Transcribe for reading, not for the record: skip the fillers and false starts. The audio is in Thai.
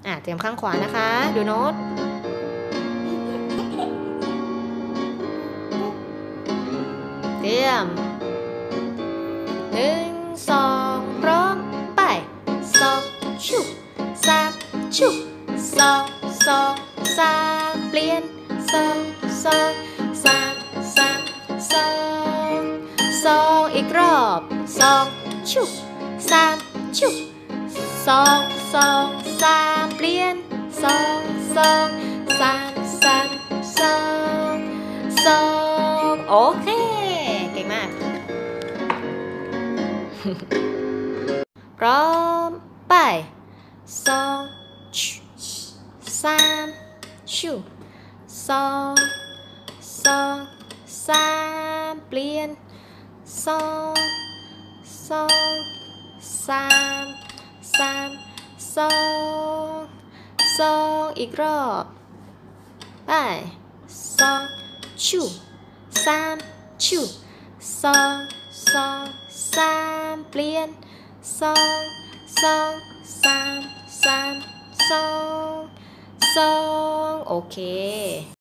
เตรียมข้างขวานะคะดูโน้ตเตรียม1 2พร้อมไป2ชุบ3ชุบ2 2 3เปลี่ยน2 2 3 3 2อีกรอบ2ชุบ3ชุบ2 2 3เปลี่ยน2 2 3 3 2 โอเคเก่งมากพร้อมไป2 3ชู2 2 3เปลี่ยน2 2 3 3 2อีกรอบไป2ชู3ชู2 2 3เปลี่ยน2 2 3 3 2 2โอเค